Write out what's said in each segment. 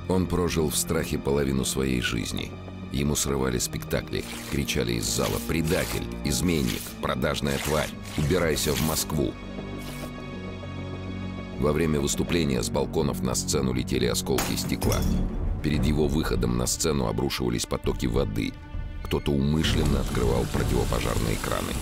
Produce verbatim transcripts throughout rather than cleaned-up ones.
Он прожил в страхе половину своей жизни. Ему срывали спектакли, кричали из зала: «Предатель! Изменник! Продажная тварь! Убирайся в Москву!» Во время выступления с балконов на сцену летели осколки стекла. Перед его выходом на сцену обрушивались потоки воды. Кто-то умышленно открывал противопожарные краны.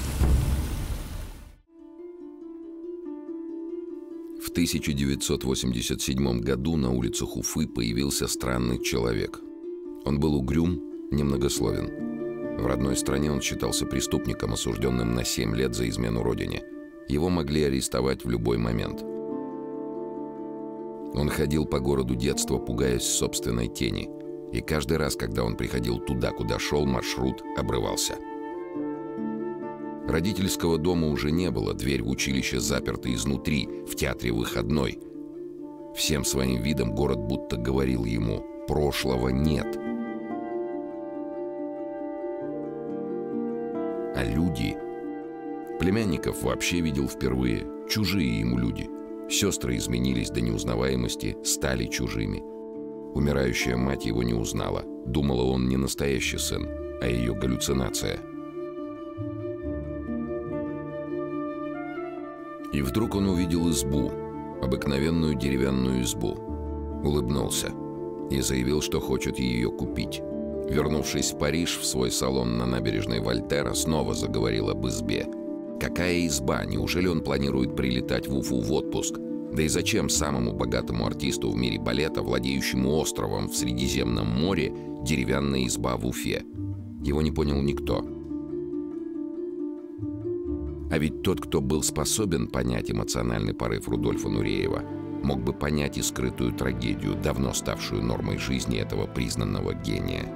В тысяча девятьсот восемьдесят седьмом году на улицах Уфы появился странный человек. Он был угрюм, немногословен. В родной стране он считался преступником, осужденным на семь лет за измену родине. Его могли арестовать в любой момент. Он ходил по городу детства, пугаясь собственной тени. И каждый раз, когда он приходил туда, куда шел, маршрут обрывался. Родительского дома уже не было, дверь в училище заперта изнутри, в театре выходной. Всем своим видом город будто говорил ему: прошлого нет. А люди... Племянников вообще видел впервые, чужие ему люди. Сестры изменились до неузнаваемости, стали чужими. Умирающая мать его не узнала. Думала, он не настоящий сын, а ее галлюцинация. И вдруг он увидел избу, обыкновенную деревянную избу. Улыбнулся и заявил, что хочет ее купить. Вернувшись в Париж, в свой салон на набережной Вольтера, снова заговорил об избе. Какая изба? Неужели он планирует прилетать в Уфу в отпуск? Да и зачем самому богатому артисту в мире балета, владеющему островом в Средиземном море, деревянная изба в Уфе? Его не понял никто. А ведь тот, кто был способен понять эмоциональный порыв Рудольфа Нуреева, мог бы понять и скрытую трагедию, давно ставшую нормой жизни этого признанного гения.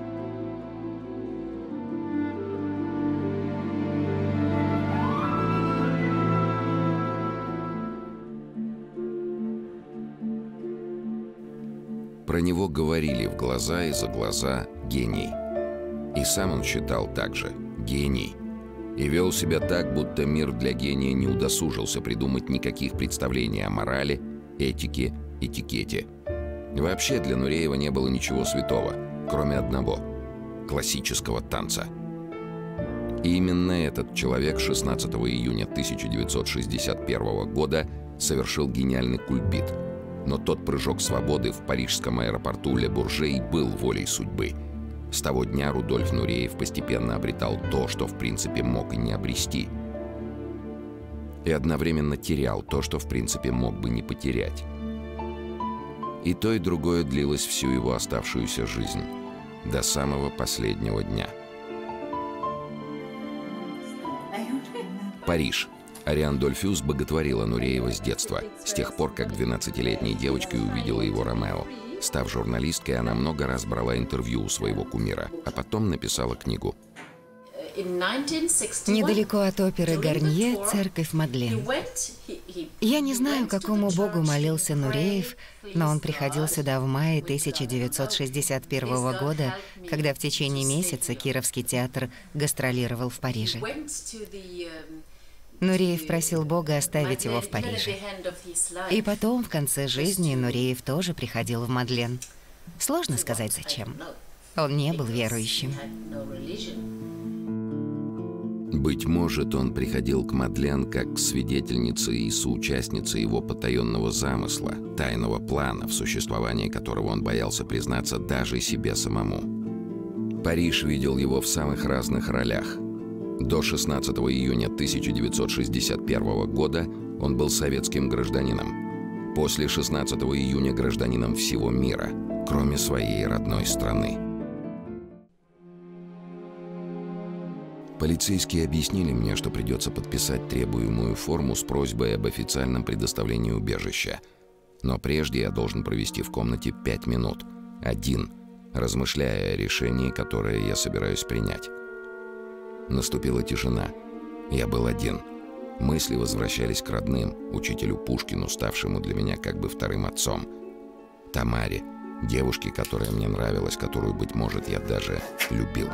Про него говорили в глаза и за глаза: гений. И сам он считал так же: гений. И вел себя так, будто мир для гения не удосужился придумать никаких представлений о морали, этике, этикете. Вообще для Нуреева не было ничего святого, кроме одного — классического танца. И именно этот человек шестнадцатого июня тысяча девятьсот шестьдесят первого года совершил гениальный кульбит. Но тот прыжок свободы в парижском аэропорту Ле Бурже и был волей судьбы. С того дня Рудольф Нуреев постепенно обретал то, что в принципе мог и не обрести. И одновременно терял то, что в принципе мог бы не потерять. И то, и другое длилось всю его оставшуюся жизнь, до самого последнего дня. Париж. Ариан Дольфюс боготворила Нуреева с детства, с тех пор, как двенадцатилетней девочкой увидела его Ромео. Став журналисткой, она много раз брала интервью у своего кумира, а потом написала книгу. Недалеко от оперы Гарнье церковь Мадлен. Я не знаю, какому богу молился Нуреев, но он приходил сюда в мае тысяча девятьсот шестьдесят первого года, когда в течение месяца Кировский театр гастролировал в Париже. Нуреев просил Бога оставить его в Париже. И потом, в конце жизни, Нуреев тоже приходил в Мадлен. Сложно сказать, зачем. Он не был верующим. Быть может, он приходил к Мадлен как к свидетельнице и соучастнице его потаенного замысла, тайного плана, в существовании которого он боялся признаться даже себе самому. Париж видел его в самых разных ролях. До шестнадцатого июня тысяча девятьсот шестьдесят первого года он был советским гражданином. После шестнадцатого июня гражданином всего мира, кроме своей родной страны. Полицейские объяснили мне, что придется подписать требуемую форму с просьбой об официальном предоставлении убежища. Но прежде я должен провести в комнате пять минут, один, размышляя о решении, которое я собираюсь принять. Наступила тишина. Я был один. Мысли возвращались к родным, учителю Пушкину, ставшему для меня как бы вторым отцом. Тамаре, девушке, которая мне нравилась, которую, быть может, я даже любил.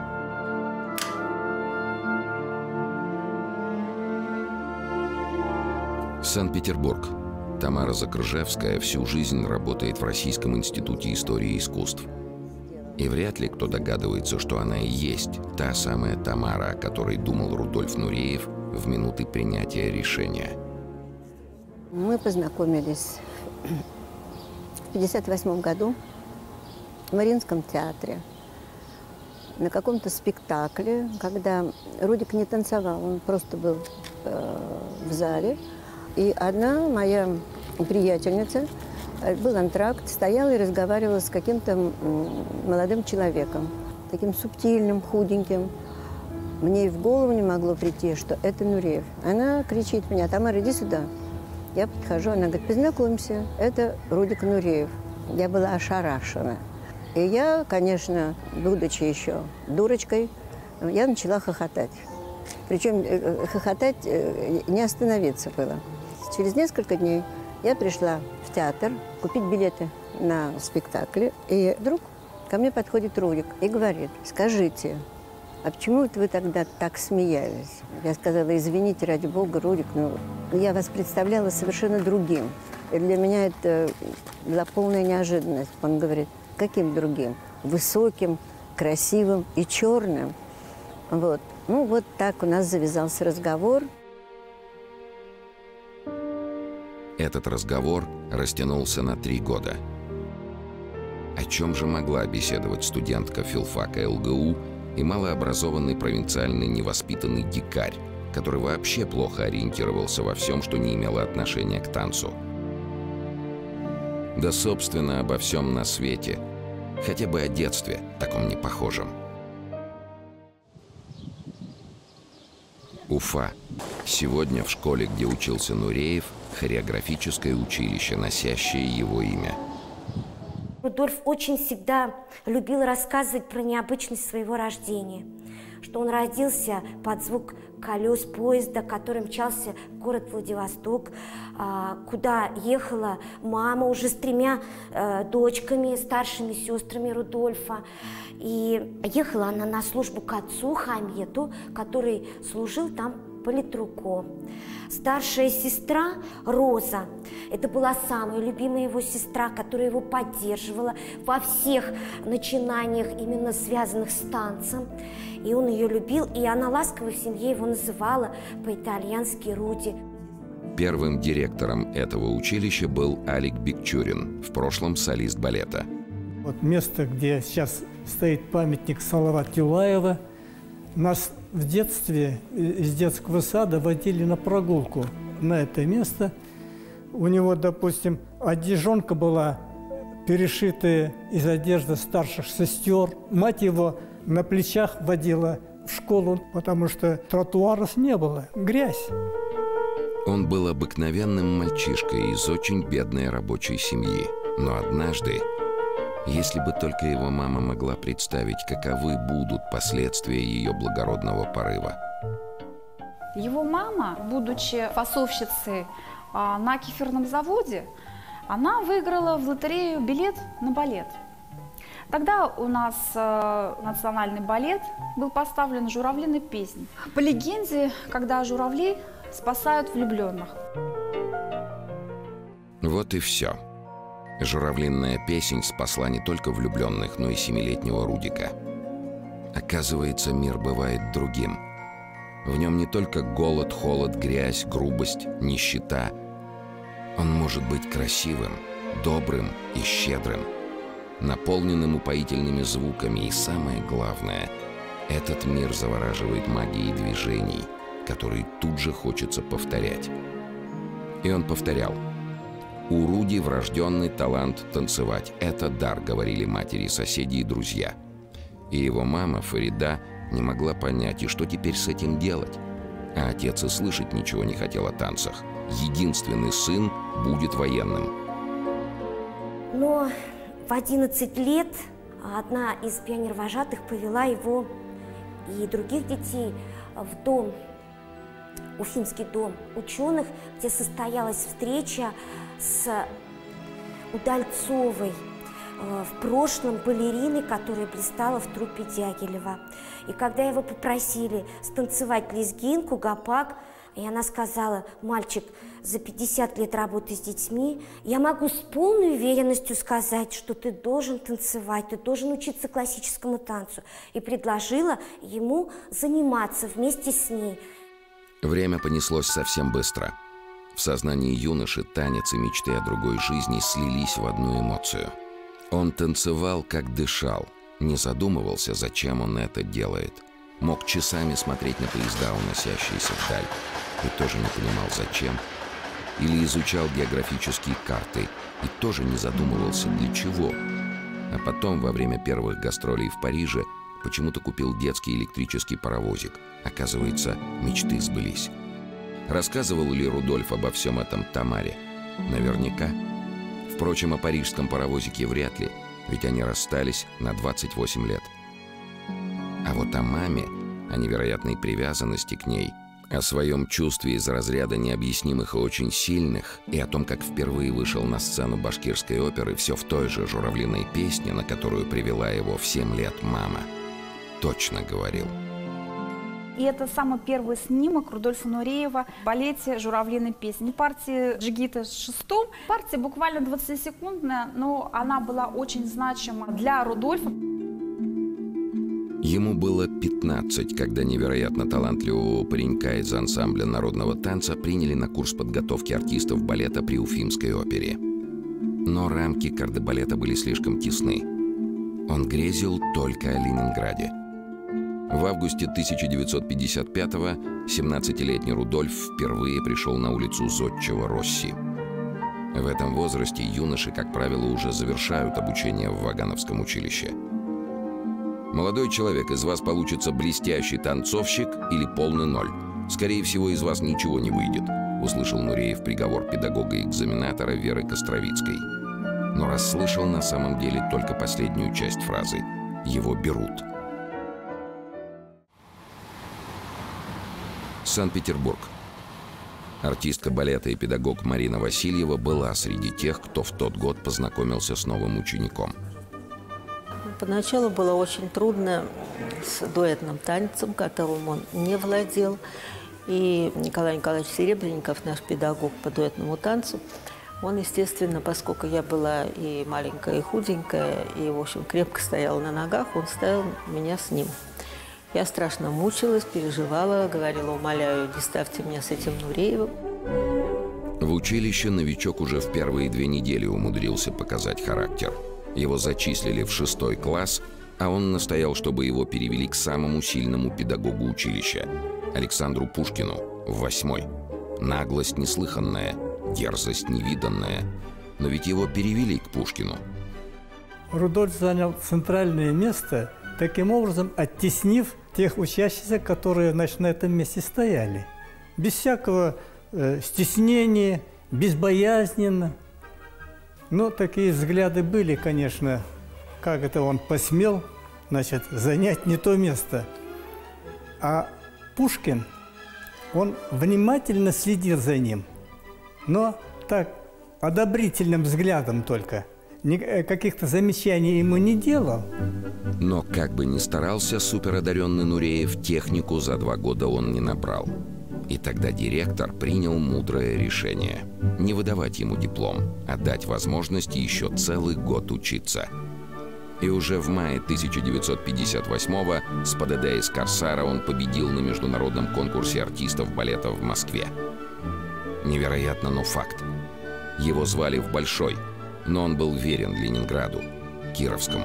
Санкт-Петербург. Тамара Закрыжевская всю жизнь работает в Российском институте истории искусств. И вряд ли кто догадывается, что она и есть та самая Тамара, о которой думал Рудольф Нуреев в минуты принятия решения. Мы познакомились в пятьдесят восьмом году в Мариинском театре на каком-то спектакле, когда Рудик не танцевал, он просто был э, в зале. И одна моя приятельница, был антракт, стояла и разговаривала с каким-то молодым человеком, таким субтильным, худеньким. Мне и в голову не могло прийти, что это Нуреев. Она кричит меня: «Тамара, иди сюда». Я подхожу, она говорит: «Познакомься, это Рудик Нуреев». Я была ошарашена. И я, конечно, будучи еще дурочкой, я начала хохотать. Причем хохотать не остановиться было. Через несколько дней я пришла в театр купить билеты на спектакль, и вдруг ко мне подходит Рудик и говорит: «Скажите, а почему вы тогда так смеялись?» Я сказала: «Извините, ради бога, Рудик, ну, я вас представляла совершенно другим». И для меня это была полная неожиданность. Он говорит: «Каким другим?» «Высоким, красивым и черным». Вот. Ну, вот так у нас завязался разговор. Этот разговор растянулся на три года. О чем же могла беседовать студентка филфака ЛГУ и малообразованный провинциальный невоспитанный дикарь, который вообще плохо ориентировался во всем, что не имело отношения к танцу? Да, собственно, обо всем на свете. Хотя бы о детстве, таком не похожем. Уфа. Сегодня в школе, где учился Нуреев, хореографическое училище, носящее его имя. Рудольф очень всегда любил рассказывать про необычность своего рождения. Что он родился под звук колес поезда, который мчался в город Владивосток, куда ехала мама уже с тремя дочками, старшими сестрами Рудольфа. И ехала она на службу к отцу Хамету, который служил там политруком. Старшая сестра Роза, это была самая любимая его сестра, которая его поддерживала во всех начинаниях, именно связанных с танцем. И он ее любил, и она ласково в семье его называла по-итальянски Руди. Первым директором этого училища был Алик Бекчурин, в прошлом солист балета. Вот место, где сейчас стоит памятник Салават Юлаева, нас в детстве из детского сада водили на прогулку на это место. У него, допустим, одежонка была перешитая из одежды старших сестер. Мать его на плечах водила в школу, потому что тротуаров не было, грязь. Он был обыкновенным мальчишкой из очень бедной рабочей семьи. Но однажды, если бы только его мама могла представить, каковы будут последствия ее благородного порыва. Его мама, будучи фасовщицей на кефирном заводе, она выиграла в лотерею билет на балет. Тогда у нас э, национальный балет был поставлен «Журавлиной песней». По легенде, когда журавли спасают влюбленных. Вот и все. Журавлиная песнь спасла не только влюбленных, но и семилетнего Рудика. Оказывается, мир бывает другим. В нем не только голод, холод, грязь, грубость, нищета. Он может быть красивым, добрым и щедрым, наполненным упоительными звуками. И самое главное, этот мир завораживает магией движений, которые тут же хочется повторять. И он повторял. У Руди врожденный талант танцевать. Это дар, говорили матери, соседи и друзья. И его мама, Фарида, не могла понять, и что теперь с этим делать. А отец и слышать ничего не хотел о танцах. Единственный сын будет военным. Но в одиннадцать лет одна из пионервожатых повела его и других детей в дом, Уфимский дом ученых, где состоялась встреча с Удальцовой, в прошлом балериной, которая блистала в труппе Дягилева. И когда его попросили станцевать лезгинку, гопак, И она сказала: мальчик, за пятьдесят лет работы с детьми я могу с полной уверенностью сказать, что ты должен танцевать, ты должен учиться классическому танцу. И предложила ему заниматься вместе с ней. Время понеслось совсем быстро. В сознании юноши танец и мечты о другой жизни слились в одну эмоцию. Он танцевал, как дышал, не задумывался, зачем он это делает. Мог часами смотреть на поезда, уносящиеся вдаль, и тоже не понимал, зачем. Или изучал географические карты и тоже не задумывался, для чего. А потом, во время первых гастролей в Париже, почему-то купил детский электрический паровозик. Оказывается, мечты сбылись. Рассказывал ли Рудольф обо всем этом Тамаре? Наверняка. Впрочем, о парижском паровозике вряд ли, ведь они расстались на двадцать восемь лет. А вот о маме, о невероятной привязанности к ней, о своем чувстве из разряда необъяснимых и очень сильных, и о том, как впервые вышел на сцену башкирской оперы все в той же журавлиной песне, на которую привела его в семь лет мама, точно говорил. И это самый первый снимок Рудольфа Нуреева в балете «Журавлиной песни». Партия Джигита шестом. Партия буквально двадцатисекундная, но она была очень значима для Рудольфа. Ему было пятнадцать, когда невероятно талантливого паренька из ансамбля народного танца приняли на курс подготовки артистов балета при Уфимской опере. Но рамки кардебалета были слишком тесны. Он грезил только о Ленинграде. В августе тысяча девятьсот пятьдесят пятого семнадцатилетний Рудольф впервые пришел на улицу Зодчего Росси. В этом возрасте юноши, как правило, уже завершают обучение в Вагановском училище. «Молодой человек, из вас получится блестящий танцовщик или полный ноль. Скорее всего, из вас ничего не выйдет», — услышал Нуреев приговор педагога-экзаменатора Веры Костровицкой. Но расслышал на самом деле только последнюю часть фразы «Его берут». Санкт-Петербург. Артистка балета и педагог Марина Васильева была среди тех, кто в тот год познакомился с новым учеником. Поначалу было очень трудно с дуэтным танцем, которым он не владел. И Николай Николаевич Серебренников, наш педагог по дуэтному танцу, он, естественно, поскольку я была и маленькая, и худенькая, и, в общем, крепко стояла на ногах, он ставил меня с ним. Я страшно мучилась, переживала, говорила: умоляю, не ставьте меня с этим Нуреевым. В училище новичок уже в первые две недели умудрился показать характер. Его зачислили в шестой класс, а он настоял, чтобы его перевели к самому сильному педагогу училища – Александру Пушкину, в восьмой. Наглость неслыханная, дерзость невиданная. Но ведь его перевели к Пушкину. Рудольф занял центральное место, таким образом оттеснив тех учащихся, которые, значит, на этом месте стояли. Без всякого э, стеснения, безбоязненно. Но такие взгляды были, конечно, как это он посмел, значит, занять не то место. А Пушкин, он внимательно следил за ним, но так одобрительным взглядом только. Каких-то замечаний ему не делал. Но как бы ни старался суперодаренный Нуреев, технику за два года он не набрал. И тогда директор принял мудрое решение – не выдавать ему диплом, а дать возможность еще целый год учиться. И уже в мае тысяча девятьсот пятьдесят восьмого с ПДД из «Корсара» он победил на международном конкурсе артистов балета в Москве. Невероятно, но факт. Его звали в Большой, но он был верен Ленинграду, Кировскому.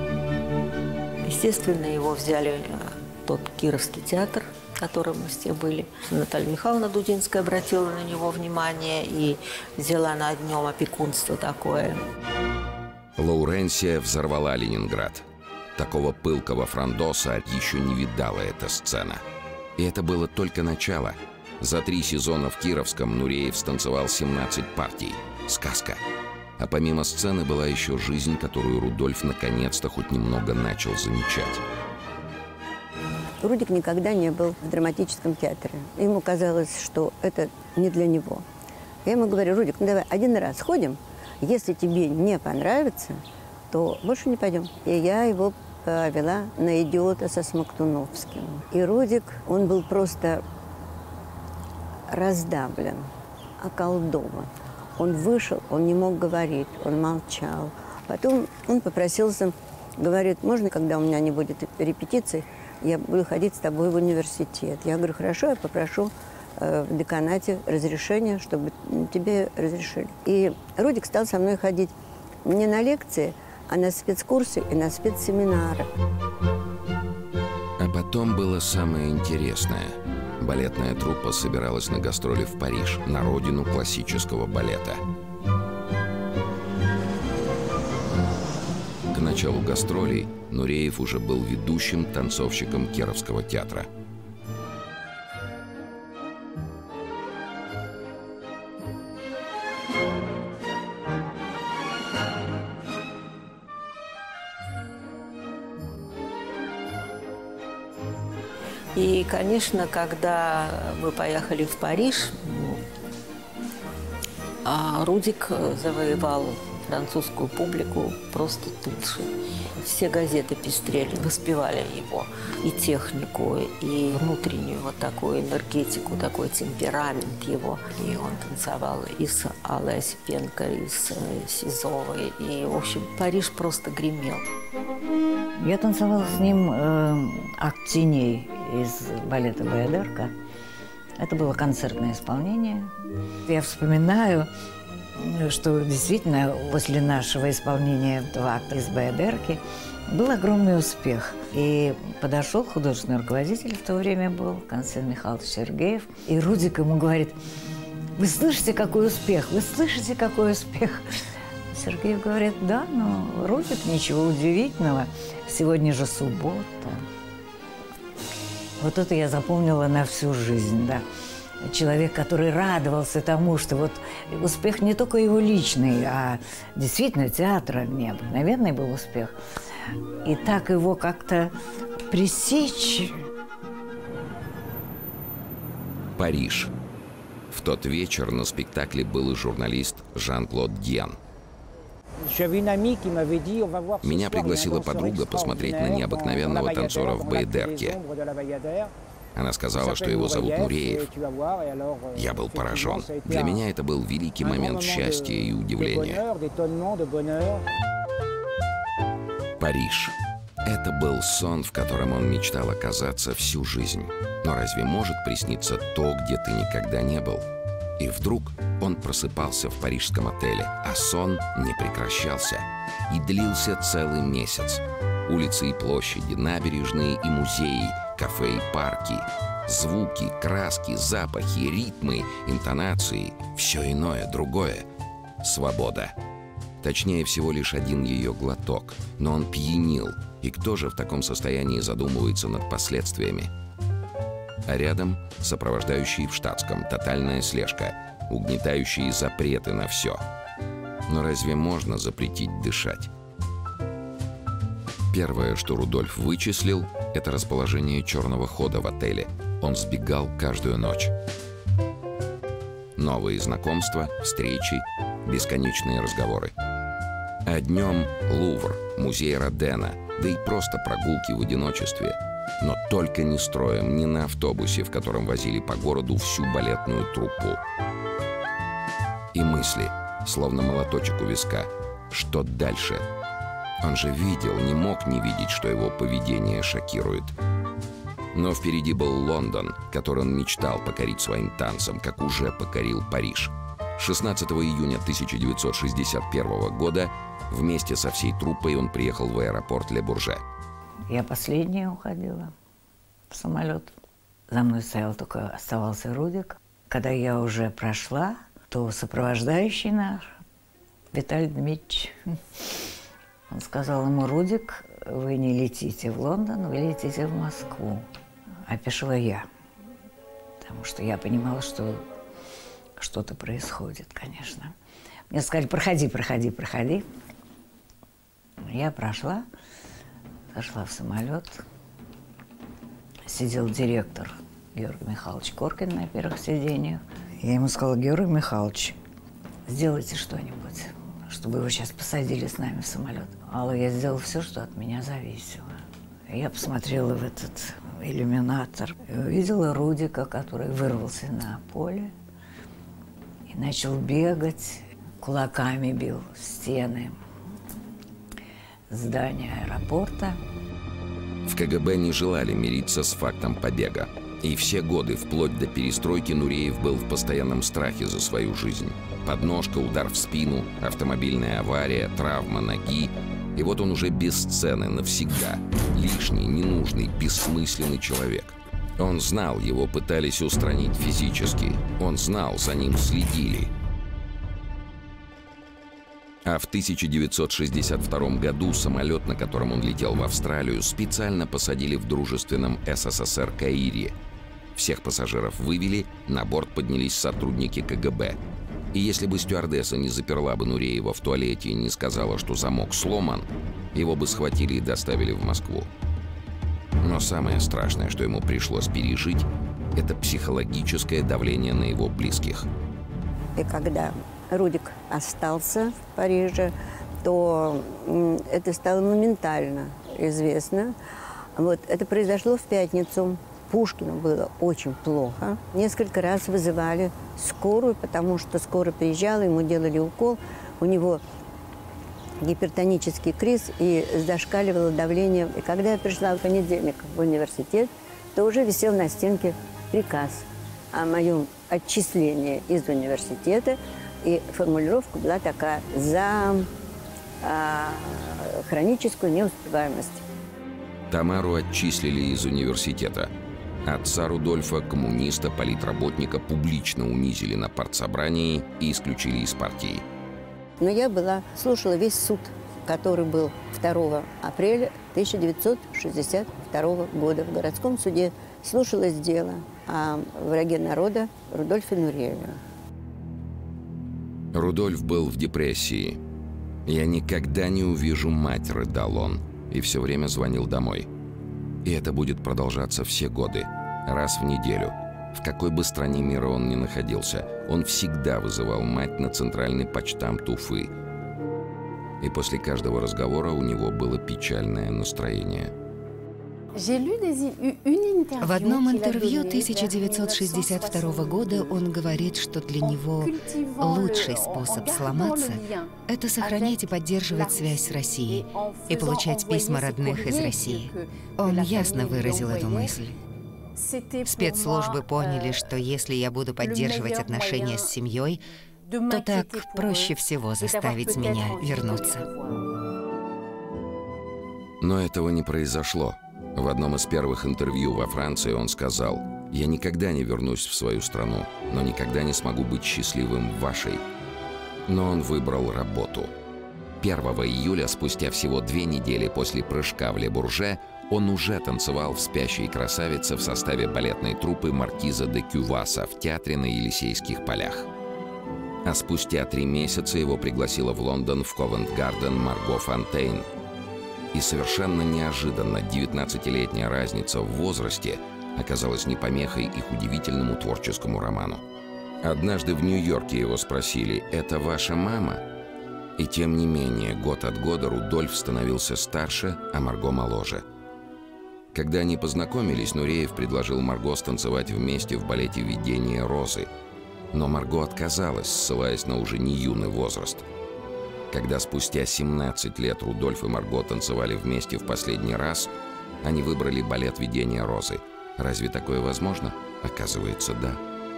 Естественно, его взяли тот Кировский театр, в котором мы все были. Наталья Михайловна Дудинская обратила на него внимание и взяла над нем опекунство такое. Лауренсия взорвала Ленинград. Такого пылкого франдоса еще не видала эта сцена. И это было только начало. За три сезона в Кировском Нуреев станцевал семнадцать партий. Сказка. А помимо сцены была еще жизнь, которую Рудольф наконец-то хоть немного начал замечать. Рудик никогда не был в драматическом театре. Ему казалось, что это не для него. Я ему говорю: Рудик, ну давай один раз сходим. Если тебе не понравится, то больше не пойдем. И я его повела на «Идиота» со Смоктуновским. И Рудик, он был просто раздавлен, околдован. Он вышел, он не мог говорить, он молчал. Потом он попросился, говорит, можно, когда у меня не будет репетиций, я буду ходить с тобой в университет. Я говорю, хорошо, я попрошу э, в деканате разрешения, чтобы тебе разрешили. И Рудик стал со мной ходить не на лекции, а на спецкурсы и на спецсеминары. А потом было самое интересное. Балетная труппа собиралась на гастроли в Париж, на родину классического балета. К началу гастролей Нуреев уже был ведущим танцовщиком Кировского театра. И, конечно, когда мы поехали в Париж, Рудик завоевал французскую публику просто тут же. Все газеты пестрели, воспевали его. И технику, и внутреннюю вот такую энергетику, такой темперамент его. И он танцевал и с Аллой Осипенко, и с Сизовой. И, в общем, Париж просто гремел. Я танцевала с ним э, акт теней из балета «Баядерка». Это было концертное исполнение. Я вспоминаю, что действительно после нашего исполнения этого акта из «Баядерки» был огромный успех. И подошел художественный руководитель, в то время был Константин Михайлович Сергеев, и Рудик ему говорит: «Вы слышите, какой успех? Вы слышите, какой успех?» Сергеев говорит: «Да, но, Рудик, ничего удивительного. Сегодня же суббота». Вот это я запомнила на всю жизнь, да. Человек, который радовался тому, что вот успех не только его личный, а действительно театра необыкновенный был успех. И так его как-то пресечь. Париж. В тот вечер на спектакле был и журналист Жан-Клод Дьен. Меня пригласила подруга посмотреть на необыкновенного танцора в «Баядерке». Она сказала, что его зовут Нуреев. Я был поражен. Для меня это был великий момент счастья и удивления. Париж. Это был сон, в котором он мечтал оказаться всю жизнь. Но разве может присниться то, где ты никогда не был? И вдруг он просыпался в парижском отеле, а сон не прекращался. И длился целый месяц. Улицы и площади, набережные и музеи, кафе и парки, звуки, краски, запахи, ритмы, интонации, все иное, другое. Свобода. Точнее, всего лишь один ее глоток. Но он пьянил. И кто же в таком состоянии задумывается над последствиями? А рядом сопровождающий в штатском, тотальная слежка, угнетающие запреты на все. Но разве можно запретить дышать? Первое, что Рудольф вычислил, это расположение черного хода в отеле. Он сбегал каждую ночь. Новые знакомства, встречи, бесконечные разговоры. А днем Лувр, музей Родена, да и просто прогулки в одиночестве. Но только не строем, не на автобусе, в котором возили по городу всю балетную труппу. И мысли, словно молоточек у виска. Что дальше? Он же видел, не мог не видеть, что его поведение шокирует. Но впереди был Лондон, который он мечтал покорить своим танцем, как уже покорил Париж. шестнадцатого июня тысяча девятьсот шестьдесят первого года вместе со всей труппой он приехал в аэропорт Ле-Бурже. Я последняя уходила в самолет. За мной стоял только, оставался Рудик. Когда я уже прошла, то сопровождающий наш, Виталий Дмитриевич, он сказал ему: «Рудик, вы не летите в Лондон, вы летите в Москву». Опешила я, потому что я понимала, что что-то происходит, конечно. Мне сказали: проходи, проходи, проходи. Я прошла, зашла в самолет. Сидел директор Георгий Михайлович Коркин на первых сиденьях. Я ему сказала: Георгий Михайлович, сделайте что-нибудь, чтобы его сейчас посадили с нами в самолет. Алла, я сделала все, что от меня зависело. Я посмотрела в этот иллюминатор. И увидела Рудика, который вырвался на поле и начал бегать, кулаками бил стены здания аэропорта. В КГБ не желали мириться с фактом побега. И все годы, вплоть до перестройки, Нуреев был в постоянном страхе за свою жизнь. Подножка, удар в спину, автомобильная авария, травма ноги. И вот он уже без сцены навсегда. Лишний, ненужный, бессмысленный человек. Он знал, его пытались устранить физически. Он знал, за ним следили. А в тысяча девятьсот шестьдесят втором году самолет, на котором он летел в Австралию, специально посадили в дружественном СССР Каире. Всех пассажиров вывели, на борт поднялись сотрудники КГБ. И если бы стюардесса не заперла бы Нуреева в туалете и не сказала, что замок сломан, его бы схватили и доставили в Москву. Но самое страшное, что ему пришлось пережить, это психологическое давление на его близких. И когда Рудик остался в Париже, то это стало моментально известно. Вот, это произошло в пятницу. Пушкину было очень плохо. Несколько раз вызывали скорую, потому что скорая приезжала, ему делали укол. У него гипертонический криз и зашкаливало давление. И когда я пришла в понедельник в университет, то уже висел на стенке приказ о моем отчислении из университета. И формулировка была такая: за а, хроническую неуспеваемость. Тамару отчислили из университета. Отца Рудольфа, коммуниста, политработника, публично унизили на партсобрании и исключили из партии. Но я была, слушала весь суд, который был второго апреля тысяча девятьсот шестьдесят второго года. В городском суде слушалось дело о враге народа Рудольфе Нурееве. Рудольф был в депрессии. «Я никогда не увижу мать», — рыдал он, и все время звонил домой. И это будет продолжаться все годы, раз в неделю. В какой бы стране мира он ни находился, он всегда вызывал мать на центральный почтамт Уфы. И после каждого разговора у него было печальное настроение. В одном интервью тысяча девятьсот шестьдесят второго года он говорит, что для него лучший способ сломаться – это сохранять и поддерживать связь с Россией и получать письма родных из России. Он ясно выразил эту мысль. Спецслужбы поняли, что если я буду поддерживать отношения с семьей, то так проще всего заставить меня вернуться. Но этого не произошло. В одном из первых интервью во Франции он сказал: «Я никогда не вернусь в свою страну, но никогда не смогу быть счастливым в вашей». Но он выбрал работу. первого июля, спустя всего две недели после прыжка в Ле-Бурже, он уже танцевал в «Спящей красавице» в составе балетной труппы маркиза де Кюваса в театре на Елисейских полях. А спустя три месяца его пригласила в Лондон в Ковент-Гарден Марго Фонтейн. И совершенно неожиданно девятнадцатилетняя разница в возрасте оказалась не помехой их удивительному творческому роману. Однажды в Нью-Йорке его спросили: «Это ваша мама?» И тем не менее, год от года Рудольф становился старше, а Марго моложе. Когда они познакомились, Нуреев предложил Марго станцевать вместе в балете «Видение розы». Но Марго отказалась, ссылаясь на уже не юный возраст. Когда спустя семнадцать лет Рудольф и Марго танцевали вместе в последний раз, они выбрали балет «Видение розы». Разве такое возможно? Оказывается, да.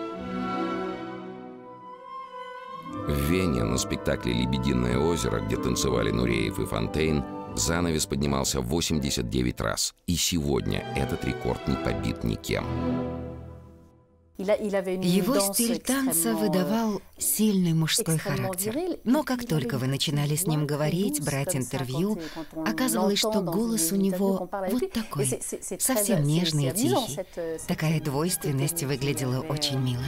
В Вене на спектакле «Лебединое озеро», где танцевали Нуреев и Фонтейн, занавес поднимался восемьдесят девять раз. И сегодня этот рекорд не побит никем. Его стиль танца выдавал сильный мужской характер. Но как только вы начинали с ним говорить, брать интервью, оказывалось, что голос у него вот такой, совсем нежный и тихий. Такая двойственность выглядела очень мило.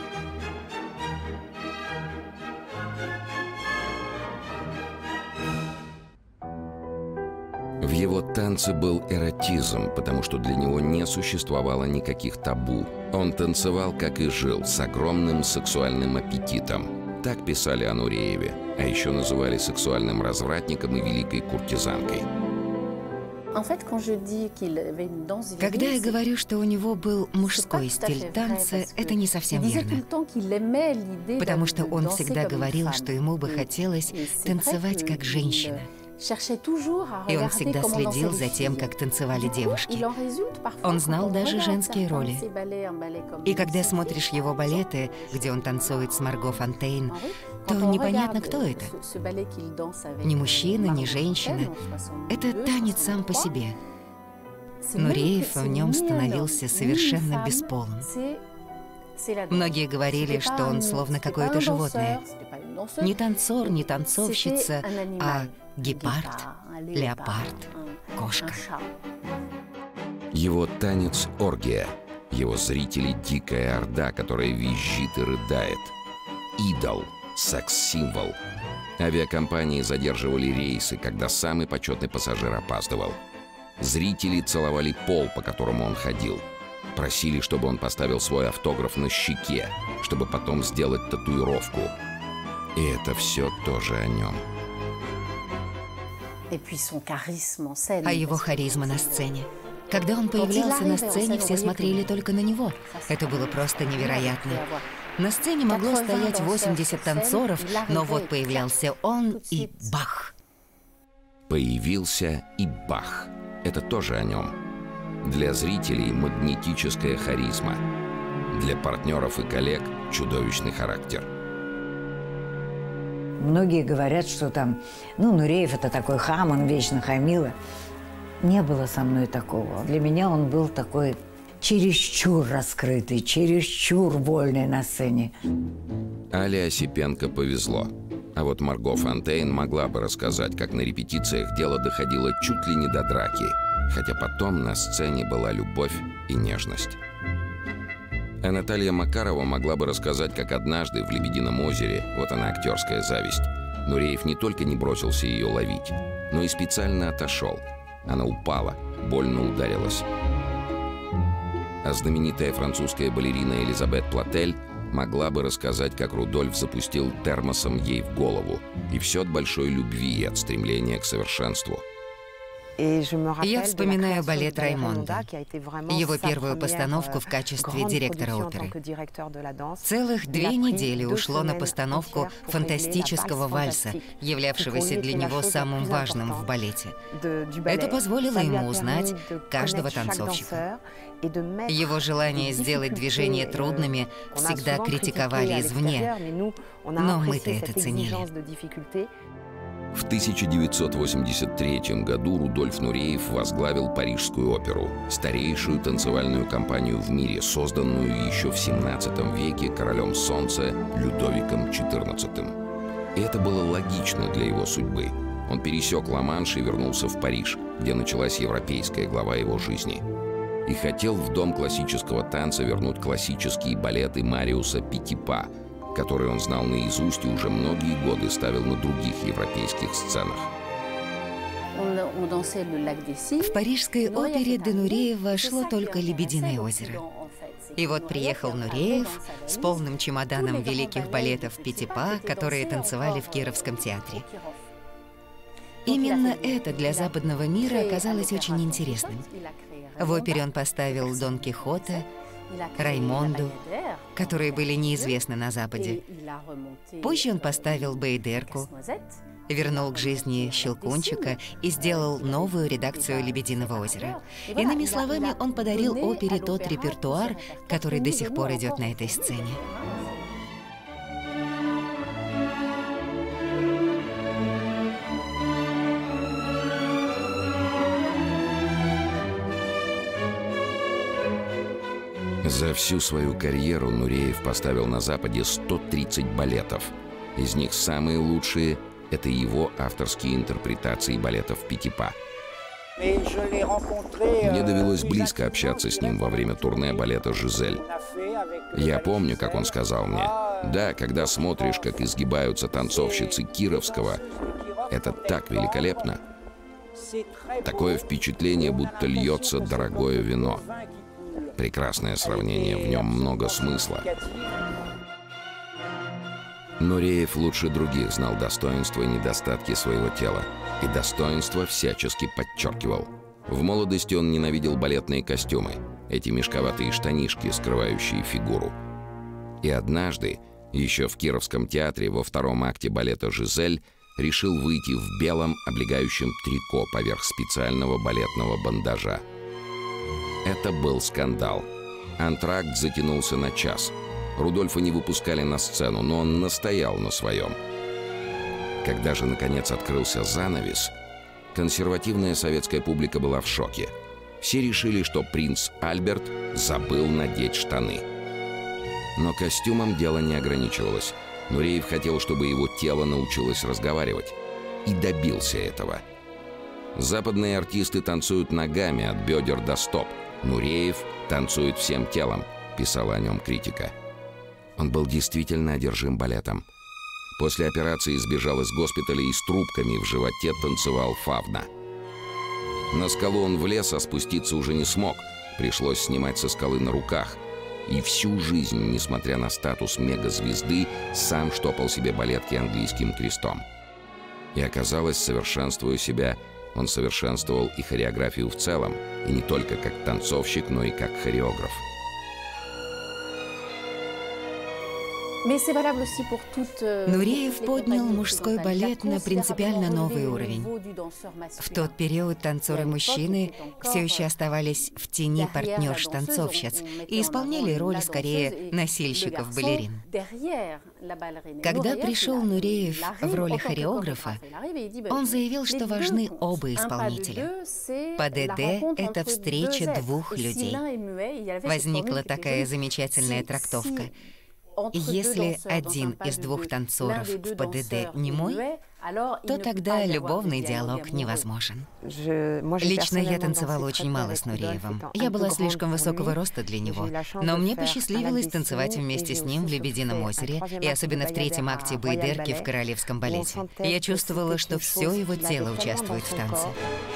В его танце был эротизм, потому что для него не существовало никаких табу. Он танцевал, как и жил, с огромным сексуальным аппетитом. Так писали о Нурееве, а еще называли сексуальным развратником и великой куртизанкой. Когда я говорю, что у него был мужской стиль танца, это не совсем верно. Потому что он всегда говорил, что ему бы хотелось танцевать как женщина. И он всегда следил за тем, как танцевали девушки. Он знал даже женские роли. И когда смотришь его балеты, где он танцует с Марго Фонтейн, то непонятно, кто это. Ни мужчина, ни женщина. Это танец сам по себе. Нуреев в нем становился совершенно бесполым. Многие говорили, что он словно какое-то животное. Не танцор, не танцовщица, а гепард, леопард, кошка. Его танец — оргия. Его зрители — дикая орда, которая визжит и рыдает. Идол, секс-символ. Авиакомпании задерживали рейсы, когда самый почетный пассажир опаздывал. Зрители целовали пол, по которому он ходил. Просили, чтобы он поставил свой автограф на щеке, чтобы потом сделать татуировку. И это все тоже о нем. А его харизма на сцене. Когда он появлялся на сцене, все смотрели только на него. Это было просто невероятно. На сцене могло стоять восемьдесят танцоров, но вот появлялся он, и бах! Появился и бах! Это тоже о нем. Для зрителей магнетическая харизма. Для партнеров и коллег чудовищный характер. Многие говорят, что там, ну, Нуреев — это такой хам, он вечно хамил. Не было со мной такого. Для меня он был такой чересчур раскрытый, чересчур вольный на сцене. Але Осипенко повезло. А вот Марго Фонтейн могла бы рассказать, как на репетициях дело доходило чуть ли не до драки, хотя потом на сцене была любовь и нежность. А Наталья Макарова могла бы рассказать, как однажды в «Лебедином озере», вот она актерская зависть, Нуреев не только не бросился ее ловить, но и специально отошел. Она упала, больно ударилась. А знаменитая французская балерина Элизабет Платель могла бы рассказать, как Рудольф запустил термосом ей в голову. И все от большой любви и от стремления к совершенству. Я вспоминаю балет «Раймондо», его первую постановку в качестве директора оперы. Целых две недели ушло на постановку фантастического вальса, являвшегося для него самым важным в балете. Это позволило ему узнать каждого танцовщика. Его желание сделать движения трудными всегда критиковали извне, но мы-то это ценили. В тысяча девятьсот восемьдесят третьем году Рудольф Нуреев возглавил Парижскую оперу, старейшую танцевальную компанию в мире, созданную еще в семнадцатом веке королем солнца Людовиком четырнадцатым. И это было логично для его судьбы. Он пересек Ла-Манш и вернулся в Париж, где началась европейская глава его жизни. И хотел в дом классического танца вернуть классические балеты Мариуса Петипа, который он знал наизусть и уже многие годы ставил на других европейских сценах. В парижской опере до Нуреева шло только «Лебединое озеро». И вот приехал Нуреев с полным чемоданом великих балетов Петипа, которые танцевали в Кировском театре. Именно это для западного мира оказалось очень интересным. В опере он поставил Дон Кихота, Раймонду, которые были неизвестны на Западе. Позже он поставил Бейдерку, вернул к жизни Щелкунчика и сделал новую редакцию «Лебединого озера». Иными словами, он подарил опере тот репертуар, который до сих пор идет на этой сцене. За всю свою карьеру Нуреев поставил на Западе сто тридцать балетов. Из них самые лучшие — это его авторские интерпретации балетов Петипа. Мне довелось близко общаться с ним во время турне балета «Жизель». Я помню, как он сказал мне: «Да, когда смотришь, как изгибаются танцовщицы Кировского, это так великолепно. Такое впечатление, будто льется дорогое вино». Прекрасное сравнение, в нем много смысла. Нуреев лучше других знал достоинства и недостатки своего тела. И достоинства всячески подчеркивал. В молодости он ненавидел балетные костюмы, эти мешковатые штанишки, скрывающие фигуру. И однажды, еще в Кировском театре во втором акте балета «Жизель», решил выйти в белом облегающем трико поверх специального балетного бандажа. Это был скандал. Антракт затянулся на час. Рудольфа не выпускали на сцену, но он настоял на своем. Когда же, наконец, открылся занавес, консервативная советская публика была в шоке. Все решили, что принц Альберт забыл надеть штаны. Но костюмом дело не ограничивалось. Нуреев хотел, чтобы его тело научилось разговаривать. И добился этого. Западные артисты танцуют ногами от бедер до стоп. Нуреев танцует всем телом, писала о нем критика. Он был действительно одержим балетом. После операции сбежал из госпиталя и с трубками в животе танцевал фавна. На скалу он влез, а спуститься уже не смог. Пришлось снимать со скалы на руках. И всю жизнь, несмотря на статус мегазвезды, сам штопал себе балетки английским крестом. И оказалось, совершенствуя себя, он совершенствовал и хореографию в целом, и не только как танцовщик, но и как хореограф. Нуреев поднял мужской балет на принципиально новый уровень. В тот период танцоры-мужчины все еще оставались в тени партнерш-танцовщиц и исполняли роль скорее носильщиков-балерин. Когда пришел Нуреев в роли хореографа, он заявил, что важны оба исполнителя. ПДД — это встреча двух людей. Возникла такая замечательная трактовка. Если один из двух танцоров в ПДД немой, то тогда любовный диалог невозможен. Лично я танцевала очень мало с Нуреевым. Я была слишком высокого роста для него. Но мне посчастливилось танцевать вместе с ним в «Лебедином озере» и особенно в третьем акте «Байдерки» в королевском балете. Я чувствовала, что все его тело участвует в танце.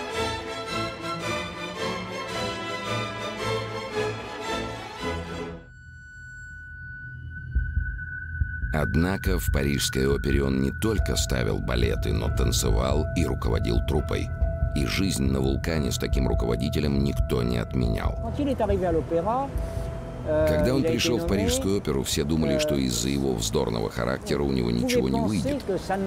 Однако в Парижской опере он не только ставил балеты, но танцевал и руководил труппой. И жизнь на вулкане с таким руководителем никто не отменял. Когда он пришел в Парижскую оперу, все думали, что из-за его вздорного характера у него ничего не выйдет.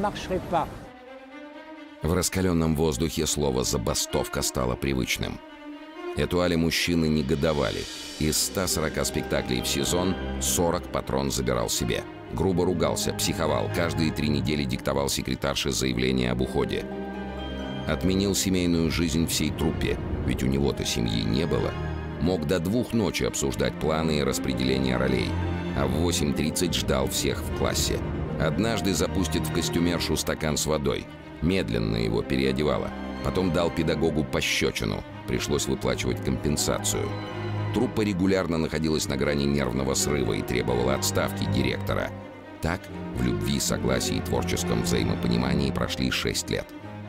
В раскаленном воздухе слово «забастовка» стало привычным. Этуали мужчины негодовали. Из ста сорока спектаклей в сезон сорок патрон забирал себе. Грубо ругался, психовал, каждые три недели диктовал секретарше заявление об уходе. Отменил семейную жизнь всей труппе, ведь у него-то семьи не было. Мог до двух ночи обсуждать планы и распределение ролей, а в восемь тридцать ждал всех в классе. Однажды запустит в костюмершу стакан с водой. Медленно его переодевала. Потом дал педагогу пощечину. Пришлось выплачивать компенсацию. Труппа регулярно находилась на грани нервного срыва и требовала отставки директора. Так, в любви, согласии и творческом взаимопонимании прошли шесть лет.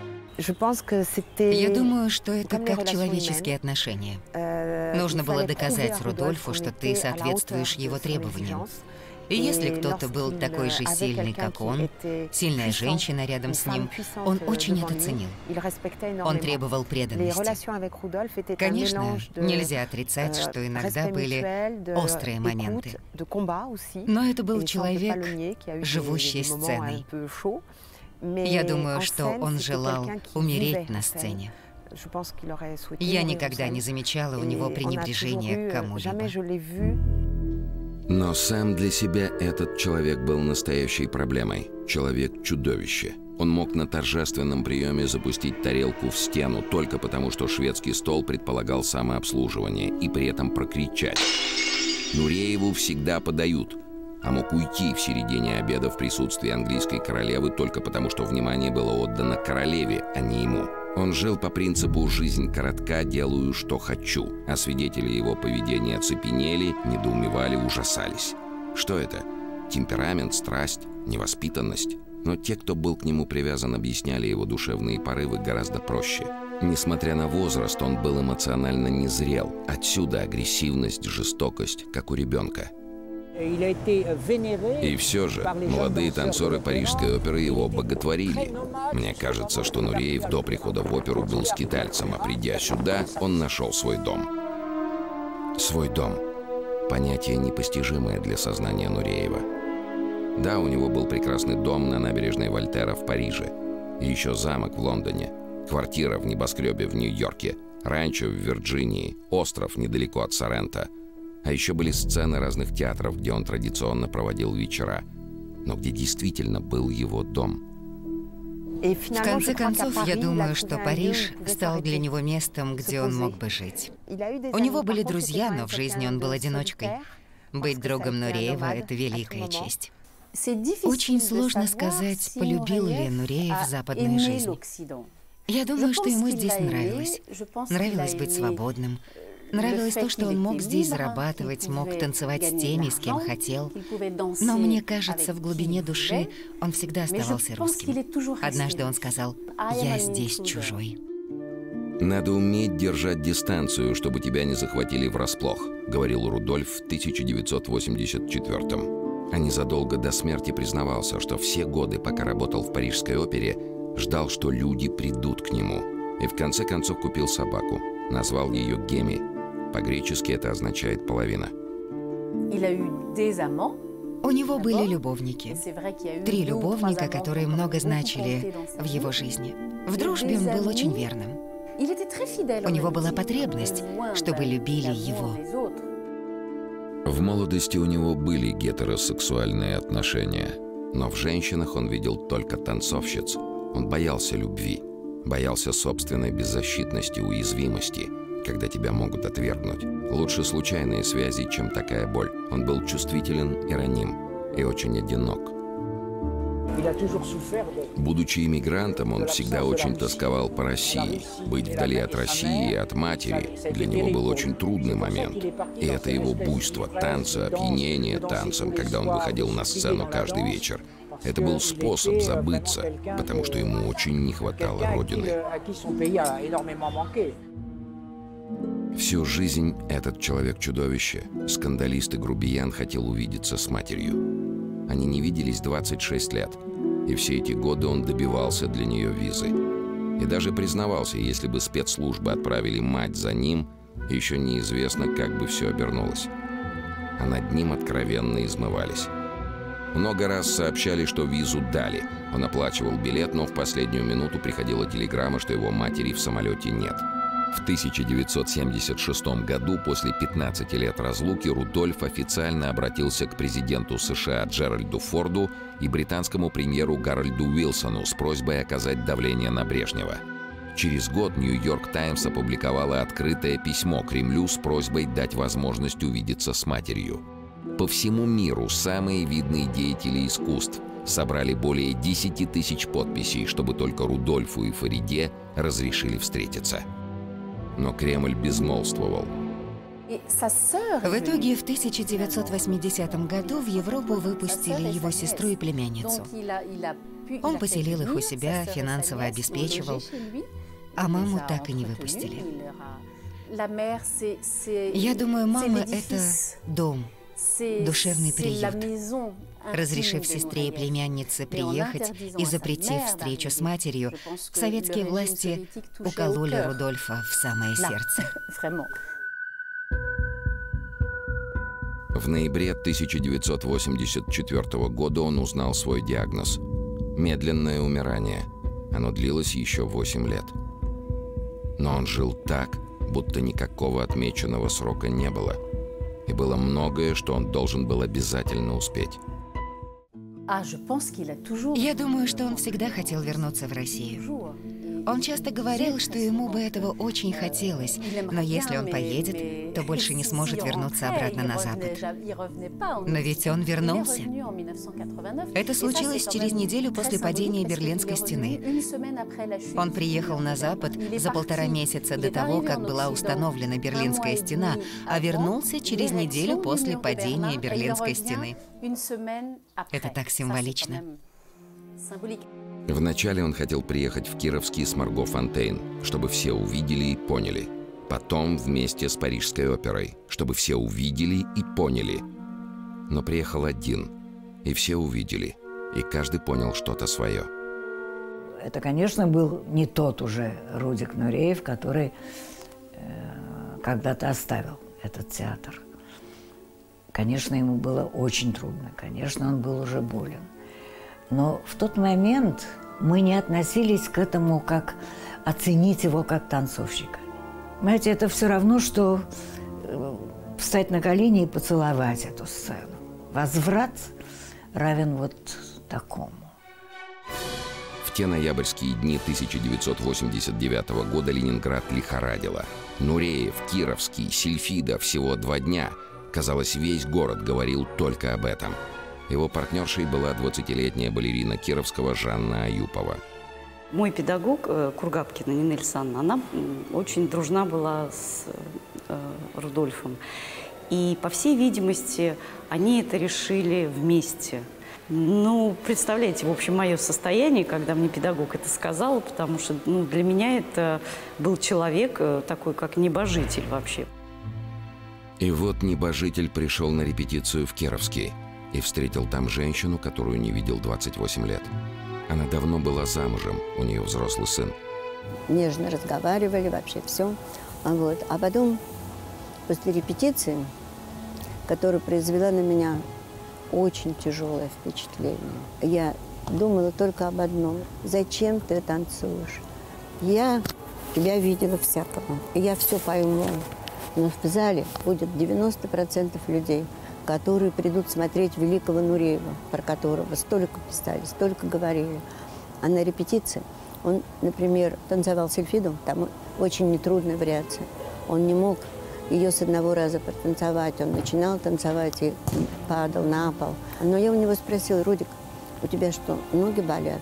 Я думаю, что это как человеческие отношения. Нужно было доказать Рудольфу, что ты соответствуешь его требованиям. И если кто-то был такой же сильный, как он, сильная женщина рядом с ним, он очень это ценил. Он требовал преданности. Конечно, нельзя отрицать, что иногда были острые моменты. Но это был человек, живущий сценой. Я думаю, что он желал умереть на сцене. Я никогда не замечала у него пренебрежения к кому-либо. Но сам для себя этот человек был настоящей проблемой. Человек-чудовище. Он мог на торжественном приеме запустить тарелку в стену только потому, что шведский стол предполагал самообслуживание, и при этом прокричать: «Нурееву всегда подают», а мог уйти в середине обеда в присутствии английской королевы только потому, что внимание было отдано королеве, а не ему. Он жил по принципу «жизнь коротка, делаю, что хочу», а свидетели его поведения оцепенели, недоумевали, ужасались. Что это? Темперамент, страсть, невоспитанность? Но те, кто был к нему привязан, объясняли его душевные порывы гораздо проще. Несмотря на возраст, он был эмоционально незрел. Отсюда агрессивность, жестокость, как у ребенка. И все же молодые танцоры Парижской оперы его боготворили. Мне кажется, что Нуреев до прихода в оперу был скитальцем, а придя сюда, он нашел свой дом. Свой дом. Понятие непостижимое для сознания Нуреева. Да, у него был прекрасный дом на набережной Вольтера в Париже. И еще замок в Лондоне, квартира в небоскребе в Нью-Йорке, ранчо в Вирджинии, остров недалеко от Сорренто. А еще были сцены разных театров, где он традиционно проводил вечера, но где действительно был его дом. В конце концов, я думаю, что Париж стал для него местом, где он мог бы жить. У него были друзья, но в жизни он был одиночкой. Быть другом Нуреева — это великая честь. Очень сложно сказать, полюбил ли Нуреев западную жизнь. Я думаю, что ему здесь нравилось. Нравилось быть свободным. Нравилось то, что он мог здесь зарабатывать, мог танцевать с теми, с кем хотел. Но мне кажется, в глубине души он всегда оставался русским. Однажды он сказал: «Я здесь чужой». «Надо уметь держать дистанцию, чтобы тебя не захватили врасплох», — говорил Рудольф в тысяча девятьсот восемьдесят четвёртом. А незадолго до смерти признавался, что все годы, пока работал в Парижской опере, ждал, что люди придут к нему. И в конце концов купил собаку. Назвал ее Геми. По-гречески это означает «половина». У него были любовники. Три любовника, которые много значили в его жизни. В дружбе он был очень верным. У него была потребность, чтобы любили его. В молодости у него были гетеросексуальные отношения, но в женщинах он видел только танцовщиц. Он боялся любви, боялся собственной беззащитности, уязвимости, когда тебя могут отвергнуть. Лучше случайные связи, чем такая боль. Он был чувствителен и раним, и очень одинок. Будучи иммигрантом, он всегда очень тосковал по России. Быть вдали от России и от матери для него был очень трудный момент. И это его буйство, танцы, опьянение танцем, когда он выходил на сцену каждый вечер. Это был способ забыться, потому что ему очень не хватало родины. Всю жизнь этот человек-чудовище, скандалист и грубиян, хотел увидеться с матерью. Они не виделись двадцать шесть лет, и все эти годы он добивался для нее визы. И даже признавался, если бы спецслужбы отправили мать за ним, еще неизвестно, как бы все обернулось. А над ним откровенно измывались. Много раз сообщали, что визу дали. Он оплачивал билет, но в последнюю минуту приходила телеграмма, что его матери в самолете нет. В тысяча девятьсот семьдесят шестом году, после пятнадцати лет разлуки, Рудольф официально обратился к президенту США Джеральду Форду и британскому премьеру Гарольду Уилсону с просьбой оказать давление на Брежнева. Через год «Нью-Йорк Таймс» опубликовала открытое письмо Кремлю с просьбой дать возможность увидеться с матерью. По всему миру самые видные деятели искусств собрали более десяти тысяч подписей, чтобы только Рудольфу и Фариде разрешили встретиться. Но Кремль безмолвствовал. В итоге в тысяча девятьсот восьмидесятом году в Европу выпустили его сестру и племянницу. Он поселил их у себя, финансово обеспечивал, а маму так и не выпустили. Я думаю, мама — это дом, душевный приют. Разрешив сестре и племяннице приехать и запретив встречу с матерью, советские власти укололи Рудольфа в самое сердце. В ноябре тысяча девятьсот восемьдесят четвёртого года он узнал свой диагноз – медленное умирание. Оно длилось еще восемь лет. Но он жил так, будто никакого отмеченного срока не было. И было многое, что он должен был обязательно успеть. Я думаю, что он всегда хотел вернуться в Россию. Он часто говорил, что ему бы этого очень хотелось, но если он поедет, то больше не сможет вернуться обратно на Запад. Но ведь он вернулся. Это случилось через неделю после падения Берлинской стены. Он приехал на Запад за полтора месяца до того, как была установлена Берлинская стена, а вернулся через неделю после падения Берлинской стены. Это так символично. Вначале он хотел приехать в Кировский с Марго Фонтейн, чтобы все увидели и поняли. Потом вместе с Парижской оперой, чтобы все увидели и поняли. Но приехал один, и все увидели, и каждый понял что-то свое. Это, конечно, был не тот уже Рудик Нуреев, который э, когда-то оставил этот театр. Конечно, ему было очень трудно, конечно, он был уже болен. Но в тот момент мы не относились к этому как оценить его как танцовщика. Знаете, это все равно, что э, встать на колени и поцеловать эту сцену. Возврат равен вот такому. В те ноябрьские дни тысяча девятьсот восемьдесят девятого года Ленинград лихорадило. Нуреев, Кировский, Сильфида всего два дня. Казалось, весь город говорил только об этом. Его партнершей была двадцатилетняя балерина Кировского Жанна Аюпова. Мой педагог Кургапкина Нина Александровна, она очень дружна была с Рудольфом. И, по всей видимости, они это решили вместе. Ну, представляете, в общем, мое состояние, когда мне педагог это сказал, потому что ну, для меня это был человек такой, как небожитель вообще. И вот небожитель пришел на репетицию в Кировский и встретил там женщину, которую не видел двадцать восемь лет. Она давно была замужем, у нее взрослый сын. Нежно разговаривали, вообще все. Вот. А потом, после репетиции, которая произвела на меня очень тяжелое впечатление, я думала только об одном. Зачем ты танцуешь? Я тебя видела всякого, и я все пойму. Но в зале будет девяносто процентов людей, которые придут смотреть великого Нуреева, про которого столько писали, столько говорили. А на репетиции он, например, танцевал Сильфиду, там очень нетрудная вариация. Он не мог ее с одного раза потанцевать. Он начинал танцевать и падал на пол. Но я у него спросила: Рудик, у тебя что, ноги болят?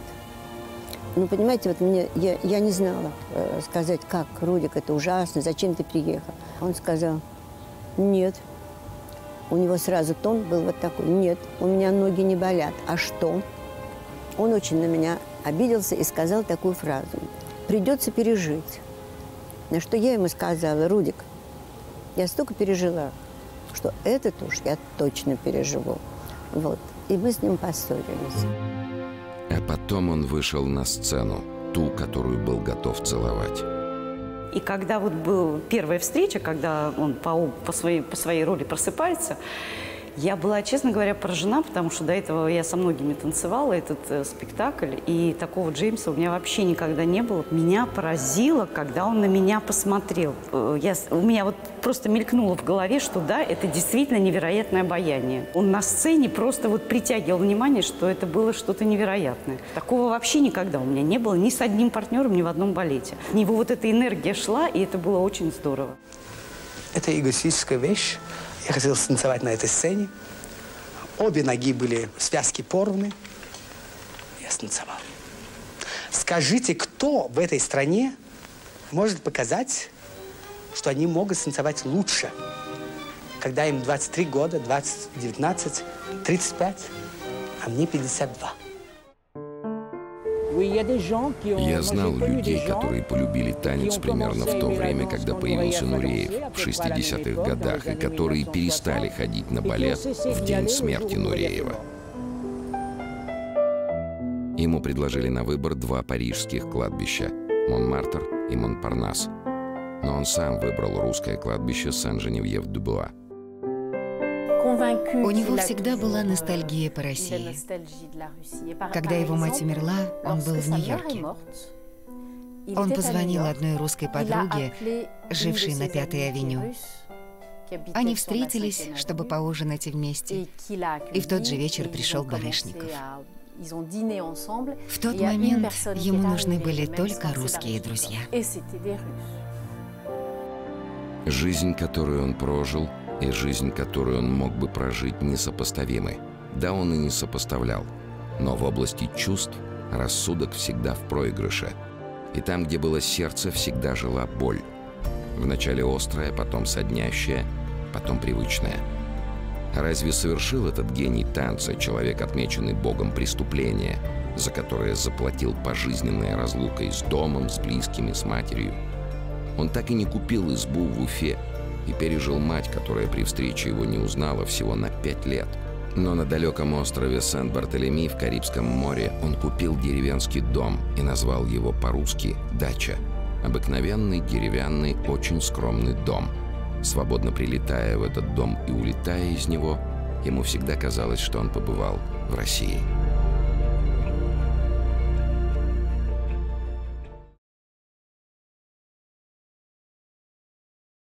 Ну, понимаете, вот мне, я, я не знала э, сказать, как, Рудик, это ужасно, зачем ты приехал? Он сказал: нет. У него сразу тон был вот такой: нет, у меня ноги не болят. А что? Он очень на меня обиделся и сказал такую фразу: придется пережить. На что я ему сказала: Рудик, я столько пережила, что этот уж я точно переживу. Вот. И мы с ним поссорились. А потом он вышел на сцену, ту, которую был готов целовать. И когда вот была первая встреча, когда он по, по, своей, по своей роли просыпается, я была, честно говоря, поражена, потому что до этого я со многими танцевала этот э, спектакль, и такого Джеймса у меня вообще никогда не было. Меня поразило, когда он на меня посмотрел. Я, у меня вот просто мелькнуло в голове, что да, это действительно невероятное обаяние. Он на сцене просто вот притягивал внимание, что это было что-то невероятное. Такого вообще никогда у меня не было ни с одним партнером, ни в одном балете. У него вот эта энергия шла, и это было очень здорово. Это эгоистическая вещь. Я хотел станцевать на этой сцене. Обе ноги были в связке порваны. Я станцевал. Скажите, кто в этой стране может показать, что они могут станцевать лучше, когда им двадцать три года, двадцать, девятнадцать, тридцать пять, а мне пятьдесят два. Я знал людей, которые полюбили танец примерно в то время, когда появился Нуреев, в шестидесятых годах, и которые перестали ходить на балет в день смерти Нуреева. Ему предложили на выбор два парижских кладбища – Монмартр и Монпарнас. Но он сам выбрал русское кладбище Сен-Женевьев-де-Буа. У него всегда была ностальгия по России. Когда его мать умерла, он был в Нью-Йорке. Он позвонил одной русской подруге, жившей на Пятой авеню. Они встретились, чтобы поужинать вместе. И в тот же вечер пришел Барышников. В тот момент ему нужны были только русские друзья. Жизнь, которую он прожил, и жизнь, которую он мог бы прожить, несопоставимы. Да, он и не сопоставлял. Но в области чувств рассудок всегда в проигрыше. И там, где было сердце, всегда жила боль. Вначале острая, потом соднящая, потом привычная. Разве совершил этот гений танца, человек, отмеченный Богом преступления, за которое заплатил пожизненной разлукой с домом, с близкими, с матерью? Он так и не купил избу в Уфе и пережил мать, которая при встрече его не узнала всего на пять лет. Но на далеком острове Сент-Бартолеми в Карибском море он купил деревенский дом и назвал его по-русски «дача». Обыкновенный, деревянный, очень скромный дом. Свободно прилетая в этот дом и улетая из него, ему всегда казалось, что он побывал в России.